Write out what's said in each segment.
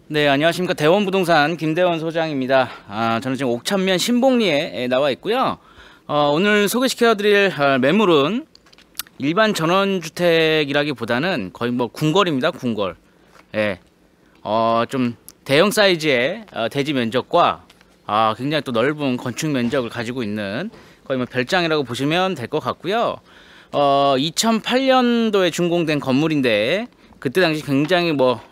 네, 안녕하십니까. 대원부동산 김대원 소장입니다. 저는 지금 옥천면 신봉리에 나와 있고요. 오늘 소개시켜드릴 매물은 일반 전원주택이라기보다는 거의 뭐 궁궐입니다. 궁궐. 예. 좀 대형 사이즈의 대지 면적과 굉장히 또 넓은 건축 면적을 가지고 있는 거의 뭐 별장이라고 보시면 될 것 같고요. 2008년도에 준공된 건물인데 그때 당시 굉장히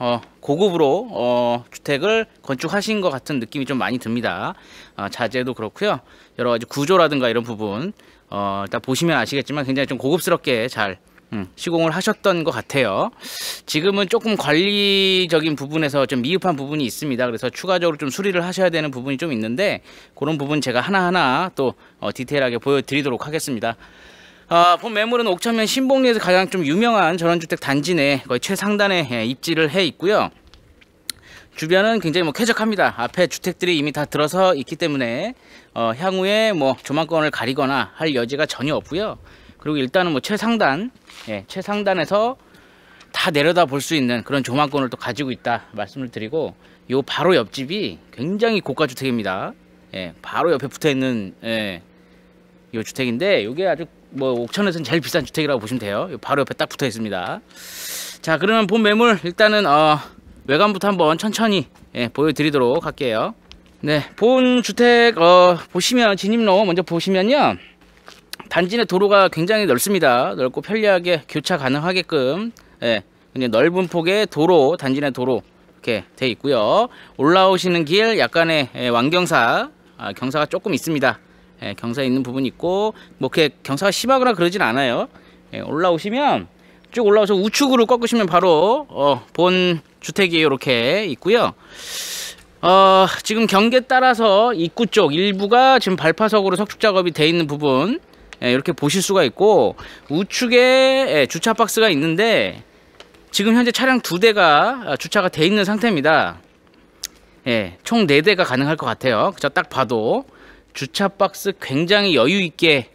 고급으로 주택을 건축하신 것 같은 느낌이 좀 많이 듭니다. 자재도 그렇고요. 여러 가지 구조라든가 이런 부분 일단 보시면 아시겠지만 굉장히 좀 고급스럽게 잘 시공을 하셨던 것 같아요. 지금은 조금 관리적인 부분에서 좀 미흡한 부분이 있습니다. 그래서 추가적으로 좀 수리를 하셔야 되는 부분이 좀 있는데 그런 부분 제가 하나하나 또 디테일하게 보여드리도록 하겠습니다. 본 매물은 옥천면 신봉리에서 가장 좀 유명한 전원주택 단지 내 거의 최상단에 입지를 해 있고요. 주변은 굉장히 쾌적합니다. 앞에 주택들이 이미 다 들어서 있기 때문에 향후에 조망권을 가리거나 할 여지가 전혀 없고요. 그리고 일단은 최상단, 최상단에서 다 내려다 볼 수 있는 그런 조망권을 또 가지고 있다 말씀을 드리고, 요 바로 옆집이 굉장히 고가 주택입니다. 바로 옆에 붙어 있는 요 주택인데, 요게 아주 옥천에서는 제일 비싼 주택이라고 보시면 돼요. 바로 옆에 딱 붙어 있습니다. 자, 그러면 본 매물 일단은 외관부터 한번 천천히 보여드리도록 할게요. 네, 본 주택 보시면 진입로 먼저 보시면요, 단지 내 도로가 굉장히 넓습니다. 넓고 편리하게 교차 가능하게끔 그냥 넓은 폭의 도로, 단지 내 도로 이렇게 돼 있고요. 올라오시는 길 약간의 완경사, 경사가 조금 있습니다. 경사 있는 부분이 있고 그렇게 경사가 심하거나 그러진 않아요. 올라오시면 쭉 올라와서 우측으로 꺾으시면 바로 본 주택이 이렇게 있고요. 지금 경계 따라서 입구 쪽 일부가 지금 발파석으로 석축 작업이 돼 있는 부분 이렇게 보실 수가 있고, 우측에 주차 박스가 있는데 지금 현재 차량 2대가 주차가 돼 있는 상태입니다. 총 4대가 가능할 것 같아요. 저 딱 봐도 주차 박스 굉장히 여유 있게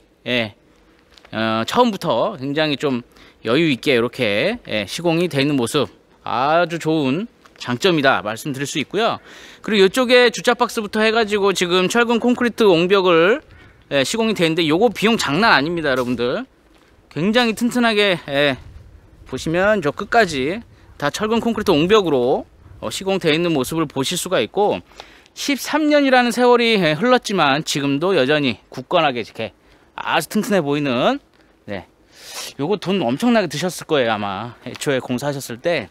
처음부터 굉장히 좀 여유 있게 이렇게 시공이 되어 있는 모습, 아주 좋은 장점이다 말씀드릴 수 있고요. 그리고 이쪽에 주차 박스부터 해가지고 지금 철근 콘크리트 옹벽을 시공이 되는데 요거 비용 장난 아닙니다, 여러분들. 굉장히 튼튼하게 보시면 저 끝까지 다 철근 콘크리트 옹벽으로 시공되어 있는 모습을 보실 수가 있고, 13년이라는 세월이 흘렀지만 지금도 여전히 굳건하게 이렇게 아주 튼튼해 보이는, 요거 돈 엄청나게 드셨을 거예요. 아마 애초에 공사하셨을 때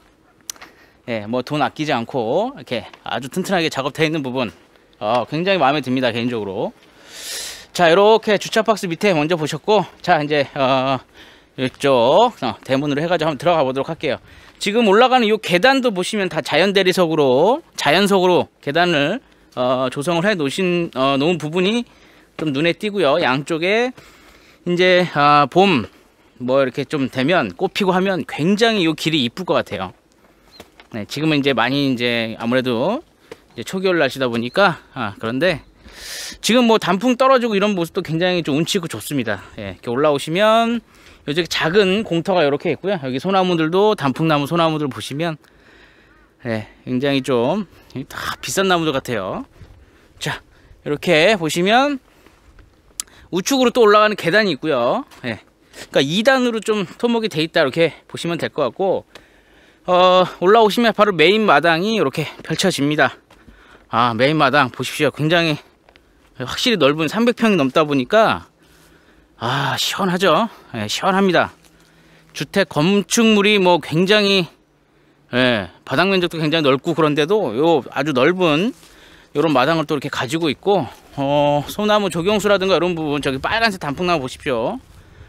돈 아끼지 않고 이렇게 아주 튼튼하게 작업되어 있는 부분 굉장히 마음에 듭니다, 개인적으로. 자, 이렇게 주차 박스 밑에 먼저 보셨고, 자, 이제 이쪽 대문으로 해가지고 한번 들어가 보도록 할게요. 지금 올라가는 이 계단도 보시면 다 자연 대리석으로, 자연석으로 계단을 조성을 해 놓은 부분이 좀 눈에 띄고요. 양쪽에 이제 봄 이렇게 좀 되면 꽃 피고 하면 굉장히 이 길이 이쁠 것 같아요. 지금은 이제 많이 이제 아무래도 이제 초겨울 날씨다 보니까 그런데 지금 단풍 떨어지고 이런 모습도 굉장히 좀 운치 있고 좋습니다. 이렇게 올라오시면 요쪽에 작은 공터가 이렇게 있고요. 여기 소나무들도 단풍나무 소나무들 보시면 굉장히 좀 다 비싼 나무들 같아요. 자, 이렇게 보시면 우측으로 또 올라가는 계단이 있고요. 그러니까 2단으로 좀 토목이 돼 있다 이렇게 보시면 될 것 같고, 올라오시면 바로 메인 마당이 이렇게 펼쳐집니다. 메인 마당 보십시오. 굉장히 확실히 넓은 300평이 넘다 보니까 시원하죠. 시원합니다. 주택 건축물이 굉장히 바닥 면적도 굉장히 넓고, 그런데도 요 아주 넓은 요런 마당을 또 이렇게 가지고 있고, 소나무 조경수라든가 이런 부분, 저기 빨간색 단풍나무 보십시오.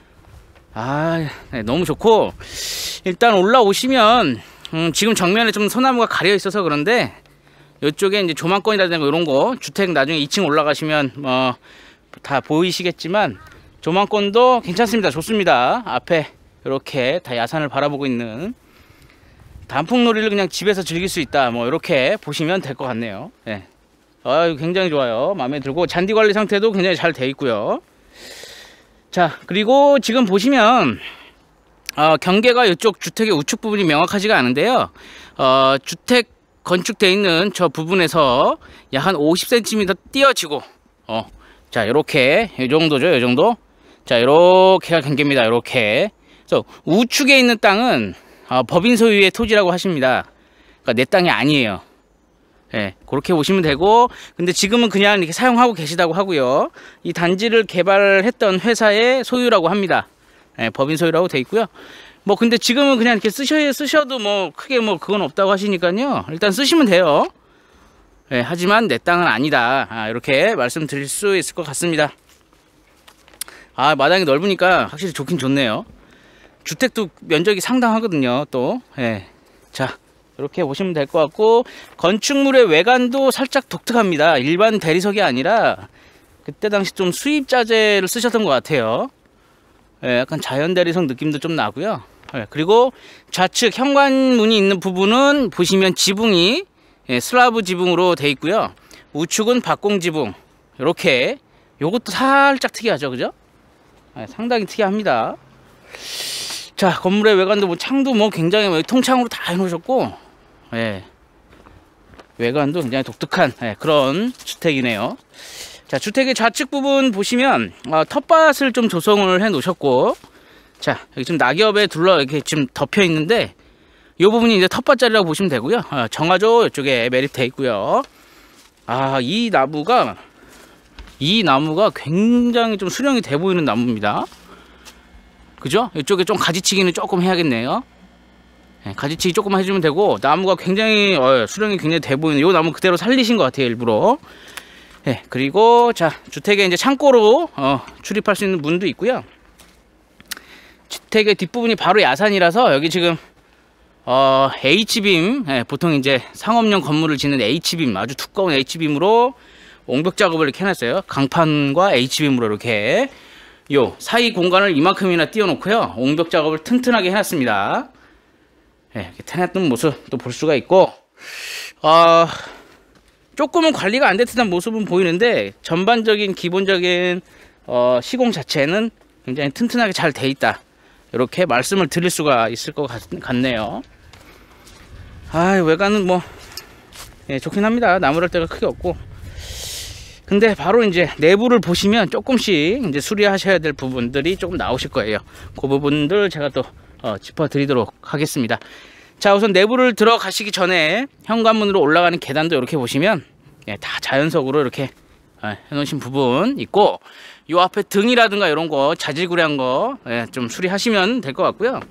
너무 좋고, 일단 올라오시면 지금 정면에 좀 소나무가 가려 있어서 그런데 이쪽에 이제 조망권이라든가 이런 거, 주택 나중에 2층 올라가시면 다 보이시겠지만 조망권도 괜찮습니다. 좋습니다. 앞에 이렇게 다 야산을 바라보고 있는, 단풍놀이를 그냥 집에서 즐길 수 있다, 이렇게 보시면 될 것 같네요. 굉장히 좋아요. 마음에 들고, 잔디 관리 상태도 굉장히 잘 돼 있고요. 자, 그리고 지금 보시면 경계가 이쪽 주택의 우측 부분이 명확하지가 않은데요. 주택 건축되어 있는 저 부분에서 약 한 50cm 띄어지고 자 이렇게 이 정도죠. 이 정도. 자 이렇게가 경계입니다. 이렇게. 그래서 우측에 있는 땅은 법인 소유의 토지라고 하십니다. 그러니까 내 땅이 아니에요. 예, 그렇게 보시면 되고, 근데 지금은 그냥 이렇게 사용하고 계시다고 하고요. 이 단지를 개발했던 회사의 소유라고 합니다. 예, 법인 소유라고 돼 있고요. 뭐 근데 지금은 그냥 이렇게 쓰셔도 뭐 크게 뭐 그건 없다고 하시니까요. 일단 쓰시면 돼요. 예, 하지만 내 땅은 아니다. 이렇게 말씀드릴 수 있을 것 같습니다. 마당이 넓으니까 확실히 좋긴 좋네요. 주택도 면적이 상당하거든요. 또 예. 자 이렇게 보시면 될 것 같고, 건축물의 외관도 살짝 독특합니다. 일반 대리석이 아니라 그때 당시 좀 수입 자재를 쓰셨던 것 같아요. 예, 약간 자연 대리석 느낌도 좀 나고요. 예, 그리고 좌측 현관문이 있는 부분은 보시면 지붕이 슬라브 지붕으로 돼 있고요. 우측은 박공 지붕. 이렇게 요것도 살짝 특이하죠, 그죠? 예, 상당히 특이합니다. 자, 건물의 외관도 뭐 창도 뭐 굉장히 통창으로 다 해놓으셨고, 예, 외관도 굉장히 독특한 그런 주택이네요. 자, 주택의 좌측 부분 보시면 텃밭을 좀 조성을 해 놓으셨고, 자 여기 지금 낙엽에 이렇게 지금 덮여 있는데 이 부분이 이제 텃밭자리라고 보시면 되고요. 정화조 이쪽에 매립되어 있고요. 이 나무가 굉장히 좀 수령이 돼 보이는 나무입니다. 그죠? 이쪽에 좀 가지치기는 조금 해야겠네요. 네, 가지치기 조금만 해주면 되고, 나무가 굉장히 수령이 굉장히 돼 보이는 이 나무 그대로 살리신 것 같아요, 일부러. 네, 그리고 자 주택에 이제 창고로 출입할 수 있는 문도 있고요. 주택의 뒷부분이 바로 야산이라서 여기 지금 H빔, 보통 이제 상업용 건물을 짓는 H빔, 아주 두꺼운 H빔으로 옹벽 작업을 이렇게 해놨어요. 강판과 H빔으로 이렇게 요 사이 공간을 이만큼이나 띄워놓고요. 옹벽 작업을 튼튼하게 해놨습니다. 이렇게 해놨던 모습 또 볼 수가 있고, 조금은 관리가 안 됐던 모습은 보이는데 전반적인 기본적인 시공 자체는 굉장히 튼튼하게 잘 돼 있다. 이렇게 말씀을 드릴 수가 있을 것 같네요. 외관은 뭐 좋긴 합니다. 나무랄 데가 크게 없고. 근데 바로 이제 내부를 보시면 조금씩 이제 수리하셔야 될 부분들이 조금 나오실 거예요. 그 부분들 제가 또 짚어 드리도록 하겠습니다. 자, 우선 내부를 들어가시기 전에 현관문으로 올라가는 계단도 이렇게 보시면 다 자연석으로 이렇게 해놓으신 부분 있고, 요 앞에 등이라든가 이런 거 자질구레한 거 좀 수리하시면 될 것 같고요.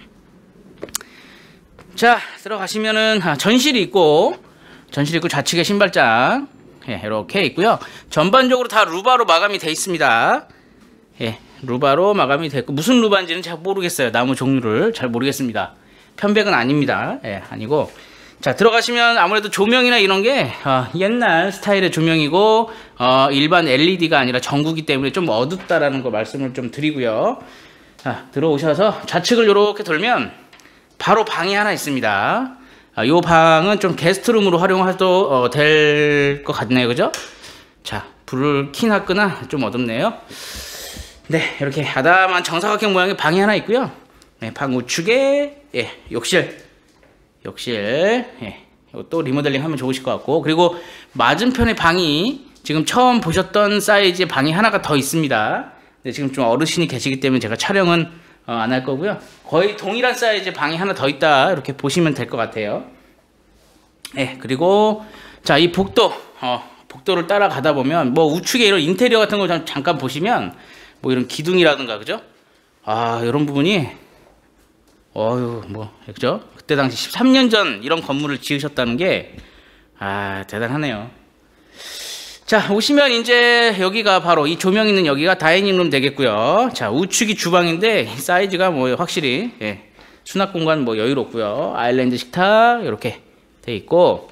자, 들어가시면은 전실이 있고 좌측에 신발장 이렇게 있고요. 전반적으로 다 루바로 마감이 되어 있습니다. 루바로 마감이 됐고, 무슨 루바인지는 잘 모르겠어요. 나무 종류를 잘 모르겠습니다. 편백은 아닙니다. 아니고. 자, 들어가시면 아무래도 조명이나 이런 게 옛날 스타일의 조명이고 일반 LED가 아니라 전구기 때문에 좀 어둡다라는 거 말씀을 좀 드리고요. 자, 들어오셔서 좌측을 이렇게 돌면 바로 방이 하나 있습니다. 이 방은 좀 게스트룸으로 활용해도 될 것 같네요, 그죠? 자, 불을 켜나 끄나 좀 어둡네요. 네, 이렇게 아담한 정사각형 모양의 방이 하나 있고요. 방 우측에 욕실, 이것도 리모델링 하면 좋으실 것 같고, 그리고 맞은편에 방이 지금 처음 보셨던 사이즈의 방이 하나가 더 있습니다. 근데 지금 좀 어르신이 계시기 때문에 제가 촬영은 안 할 거고요. 거의 동일한 사이즈의 방이 하나 더 있다, 이렇게 보시면 될 것 같아요. 그리고 자, 이 복도를 따라가다 보면 뭐 우측에 이런 인테리어 같은 거 잠깐 보시면 뭐 이런 기둥이라든가, 그죠? 이런 부분이 그죠? 그때 당시 13년 전 이런 건물을 지으셨다는 게 대단하네요. 자, 오시면 이제 여기가 바로 이 조명 있는 여기가 다이닝룸 되겠고요. 자, 우측이 주방인데 사이즈가 뭐 확실히 수납 공간 뭐 여유롭고요. 아일랜드 식탁 이렇게 돼 있고,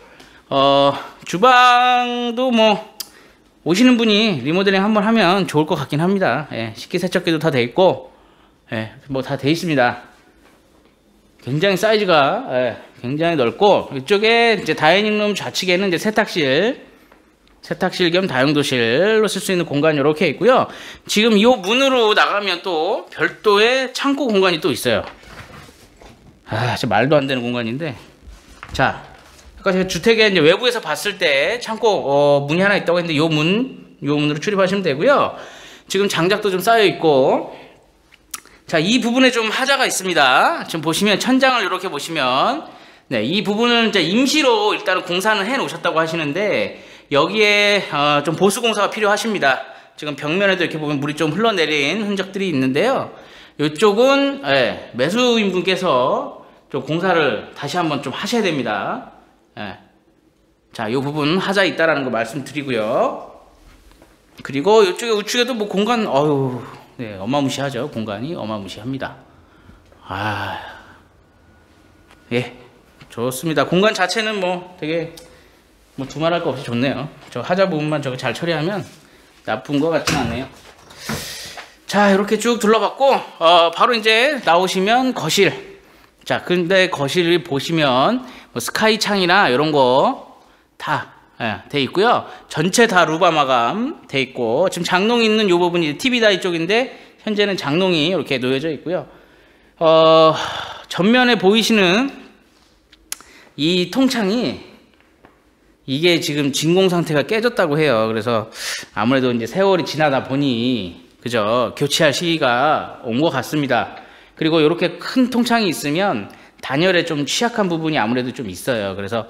주방도 뭐 오시는 분이 리모델링 한번 하면 좋을 것 같긴 합니다. 식기세척기도 다 돼 있고 뭐 다 돼 있습니다. 굉장히 사이즈가 굉장히 넓고, 이쪽에 이제 다이닝룸 좌측에는 이제 세탁실 겸 다용도실로 쓸 수 있는 공간이 이렇게 있고요. 지금 이 문으로 나가면 또 별도의 창고 공간이 또 있어요. 진짜 말도 안 되는 공간인데, 자, 아까 제가 주택에 이제 외부에서 봤을 때 창고 문이 하나 있다고 했는데 요 문으로 출입하시면 되고요. 지금 장작도 좀 쌓여 있고, 자, 이 부분에 좀 하자가 있습니다. 지금 보시면 천장을 이렇게 보시면, 네, 이 부분은 이제 임시로 일단은 공사는 해 놓으셨다고 하시는데, 여기에 좀 보수 공사가 필요하십니다. 지금 벽면에도 이렇게 보면 물이 좀 흘러내린 흔적들이 있는데요. 이쪽은 매수인분께서 좀 공사를 다시 한번 좀 하셔야 됩니다. 자, 이 부분 하자 있다라는 거 말씀드리고요. 그리고 이쪽에 우측에도 뭐 공간, 네, 어마무시하죠. 공간이 어마무시합니다. 예, 좋습니다. 공간 자체는 뭐 되게 뭐 두말할 거 없이 좋네요. 저 하자 부분만 저거 잘 처리하면 나쁜 거 같진 않네요. 자, 이렇게 쭉 둘러봤고, 바로 이제 나오시면 거실. 자, 근데 거실을 보시면 뭐 스카이 창이나 이런 거 다 돼 있고요. 전체 다 루바 마감 돼 있고, 지금 장롱이 있는 이 부분이 TV 다이 쪽인데 현재는 장롱이 이렇게 놓여져 있고요. 전면에 보이시는 이 통창이 이게 지금 진공 상태가 깨졌다고 해요. 그래서 아무래도 이제 세월이 지나다 보니 그죠, 교체할 시기가 온 것 같습니다. 그리고 이렇게 큰 통창이 있으면 단열에 좀 취약한 부분이 아무래도 좀 있어요. 그래서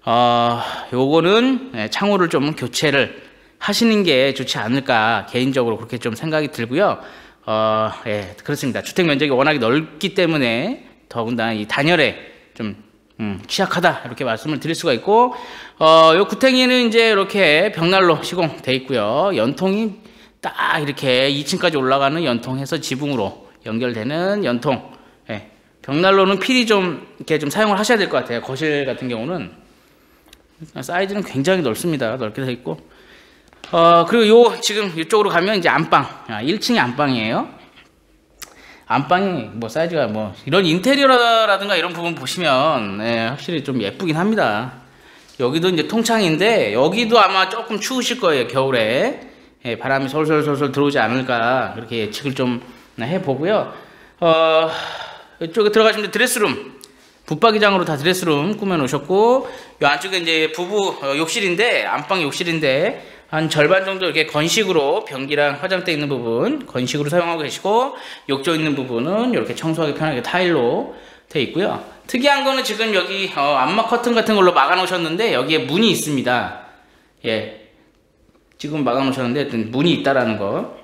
요거는 창호를 좀 교체를 하시는 게 좋지 않을까, 개인적으로 그렇게 좀 생각이 들고요. 예, 그렇습니다. 주택 면적이 워낙에 넓기 때문에 더군다나 이 단열에 좀 취약하다, 이렇게 말씀을 드릴 수가 있고, 요 구탱이는 이제 이렇게 벽난로 시공돼 있고요. 연통이 딱 이렇게 2층까지 올라가는 연통해서 지붕으로 연결되는 연통. 예, 벽난로는 필히 좀 이렇게 좀 사용을 하셔야 될 것 같아요. 거실 같은 경우는 사이즈는 굉장히 넓습니다. 넓게 돼 있고, 그리고 요 지금 이쪽으로 가면 이제 안방, 1층이 안방이에요. 안방이 뭐 사이즈가 뭐 이런 인테리어라든가 이런 부분 보시면 확실히 좀 예쁘긴 합니다. 여기도 이제 통창인데 여기도 아마 조금 추우실 거예요. 겨울에 바람이 솔솔솔솔 들어오지 않을까, 그렇게 예측을 좀 해보고요. 이쪽에 들어가시면 드레스룸, 붙박이장으로 다 드레스룸 꾸며 놓으셨고, 이 안쪽에 이제 부부 욕실인데, 안방 욕실인데 한 절반 정도 이렇게 건식으로 변기랑 화장대 있는 부분 건식으로 사용하고 계시고, 욕조 있는 부분은 이렇게 청소하기 편하게 타일로 되어 있고요. 특이한 거는 지금 여기 암막 커튼 같은 걸로 막아 놓으셨는데 여기에 문이 있습니다. 예, 지금 막아 놓으셨는데 문이 있다라는 거.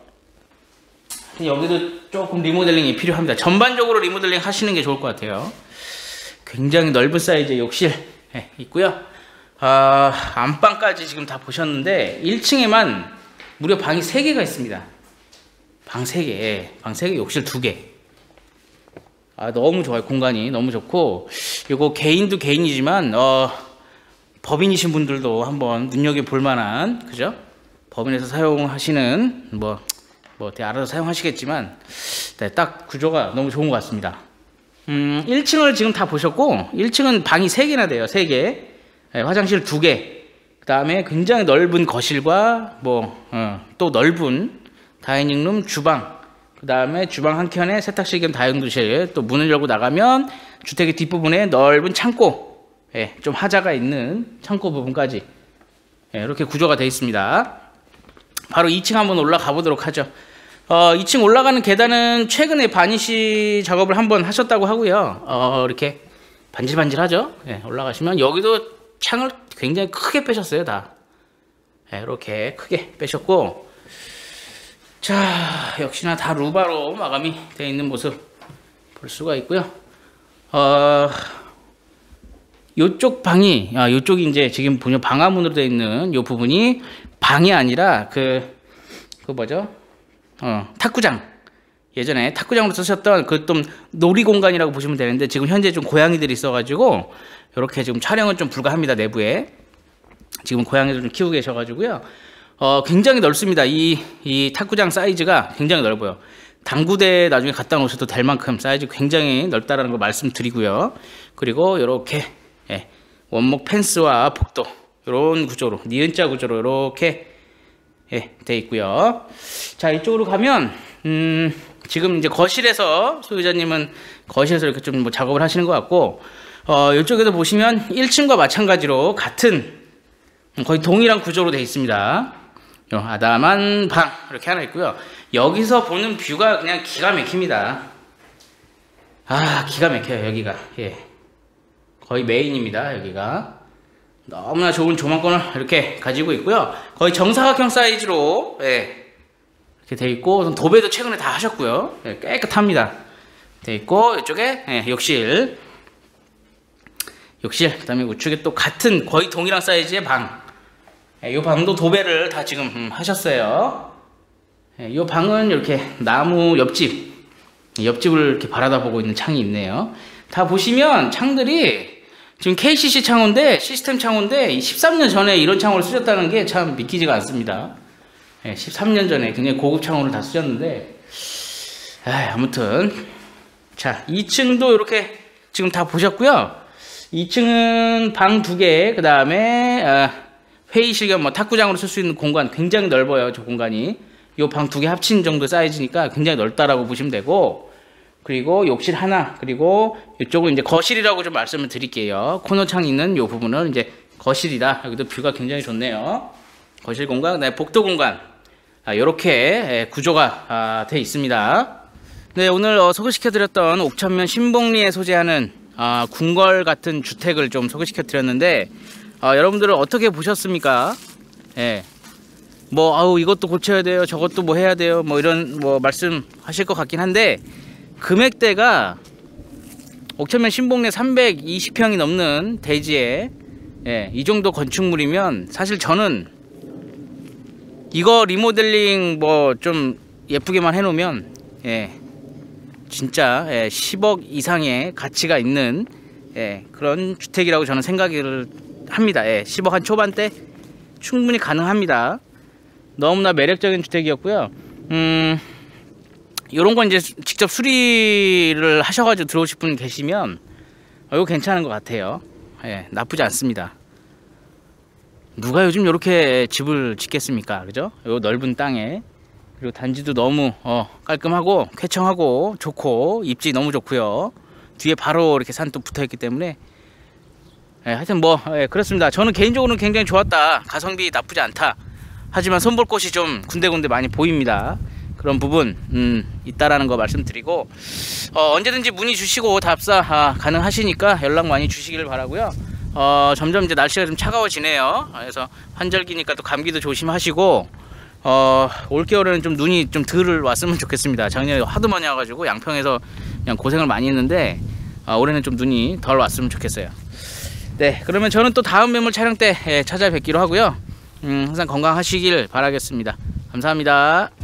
여기도 조금 리모델링이 필요합니다. 전반적으로 리모델링 하시는 게 좋을 것 같아요. 굉장히 넓은 사이즈의 욕실 있고요. 안방까지 지금 다 보셨는데 1층에만 무려 방이 3개가 있습니다. 방 3개, 방 3개, 욕실 2개. 너무 좋아요. 공간이 너무 좋고, 이거 개인도 개인이지만 법인이신 분들도 한번 눈여겨볼 만한, 그죠? 법인에서 사용하시는 뭐 어떻게 알아서 사용하시겠지만, 네, 딱 구조가 너무 좋은 것 같습니다. 1층을 지금 다 보셨고, 1층은 방이 3개나 돼요. 3개. 네, 화장실 2개. 그 다음에 굉장히 넓은 거실과 또 넓은 다이닝룸, 주방. 그 다음에 주방 한켠에 세탁실 겸 다용도실. 또 문을 열고 나가면 주택의 뒷부분에 넓은 창고, 좀 하자가 있는 창고 부분까지 이렇게 구조가 되어 있습니다. 바로 2층 한번 올라가 보도록 하죠. 2층 올라가는 계단은 최근에 바니쉬 작업을 한번 하셨다고 하고요. 이렇게 반질반질하죠. 올라가시면 여기도 창을 굉장히 크게 빼셨어요. 다 이렇게 크게 빼셨고, 자, 역시나 다 루바로 마감이 되어 있는 모습 볼 수가 있고요. 요쪽 방이, 요쪽이 이제 지금 보면 방화문으로 되어 있는 요 부분이 방이 아니라 그 뭐죠? 탁구장. 예전에 탁구장으로 쓰셨던 그 좀 놀이 공간이라고 보시면 되는데, 지금 현재 좀 고양이들이 있어가지고 이렇게 지금 촬영은 좀 불가합니다. 내부에 지금 고양이들 좀 키우고 계셔가지고요. 굉장히 넓습니다. 이 탁구장 사이즈가 굉장히 넓어요. 당구대 나중에 갖다 놓으셔도 될 만큼 사이즈 굉장히 넓다라는 거 말씀드리고요. 그리고 이렇게 원목 펜스와 복도 이런 구조로, 니은자 구조로 이렇게 돼 있고요. 자, 이쪽으로 가면 지금 이제 거실에서 소유자님은 거실에서 이렇게 좀 뭐 작업을 하시는 것 같고, 이쪽에도 보시면 1층과 마찬가지로 같은 거의 동일한 구조로 되어 있습니다. 아담한 방 이렇게 하나 있고요. 여기서 보는 뷰가 그냥 기가 막힙니다. 아, 기가 막혀요. 여기가 거의 메인입니다. 여기가 너무나 좋은 조망권을 이렇게 가지고 있고요. 거의 정사각형 사이즈로 이렇게 돼 있고, 도배도 최근에 다 하셨고요. 깨끗합니다. 돼 있고, 이쪽에 욕실, 그 다음에 우측에 또 같은 거의 동일한 사이즈의 방. 이 방도 도배를 다 지금 하셨어요. 이 방은 이렇게 나무 옆집을 이렇게 바라다 보고 있는 창이 있네요. 다 보시면 창들이 지금 KCC 창호인데, 시스템 창호인데 13년 전에 이런 창호를 쓰셨다는 게 참 믿기지가 않습니다. 13년 전에 굉장히 고급 창호를 다 쓰셨는데, 아무튼 자, 2층도 이렇게 지금 다 보셨고요. 2층은 방 2개, 그 다음에 회의실 겸 뭐 탁구장으로 쓸 수 있는 공간 굉장히 넓어요. 저 공간이 이 방 2개 합친 정도 사이즈니까 굉장히 넓다라고 보시면 되고, 그리고 욕실 하나, 그리고 이쪽은 이제 거실이라고 좀 말씀을 드릴게요. 코너창 있는 이 부분은 이제 거실이다. 여기도 뷰가 굉장히 좋네요. 거실 공간, 그다음에 복도 공간, 이렇게 구조가 되어 있습니다. 네, 오늘 소개시켜 드렸던 옥천면 신봉리에 소재하는 궁궐 같은 주택을 좀 소개시켜 드렸는데, 여러분들은 어떻게 보셨습니까? 뭐 이것도 고쳐야 돼요, 저것도 뭐 해야 돼요, 뭐 이런 뭐 말씀하실 것 같긴 한데, 금액대가 옥천면 신봉리 320평이 넘는 대지에 이 정도 건축물이면, 사실 저는 이거 리모델링 뭐 좀 예쁘게만 해놓으면 진짜 10억 이상의 가치가 있는 그런 주택이라고 저는 생각을 합니다. 10억 한 초반대 충분히 가능합니다. 너무나 매력적인 주택이었고요. 요런 건 이제 직접 수리를 하셔가지고 들어오실 분 계시면 이거 괜찮은 것 같아요. 나쁘지 않습니다. 누가 요즘 이렇게 집을 짓겠습니까? 그죠? 요 넓은 땅에, 그리고 단지도 너무 깔끔하고 쾌청하고 좋고, 입지 너무 좋고요. 뒤에 바로 이렇게 산도 붙어있기 때문에 하여튼 뭐 그렇습니다. 저는 개인적으로는 굉장히 좋았다, 가성비 나쁘지 않다, 하지만 손볼 곳이 좀 군데군데 많이 보입니다. 그런 부분 있다라는 거 말씀드리고, 언제든지 문의 주시고 답사 가능하시니까 연락 많이 주시길 바라고요. 점점 이제 날씨가 좀 차가워지네요. 그래서 환절기니까 또 감기도 조심하시고, 올겨울에는 좀 눈이 좀 덜 왔으면 좋겠습니다. 작년에 하도 많이 와가지고 양평에서 그냥 고생을 많이 했는데, 올해는 좀 눈이 덜 왔으면 좋겠어요. 네, 그러면 저는 또 다음 매물 촬영 때 찾아뵙기로 하고요. 항상 건강하시길 바라겠습니다. 감사합니다.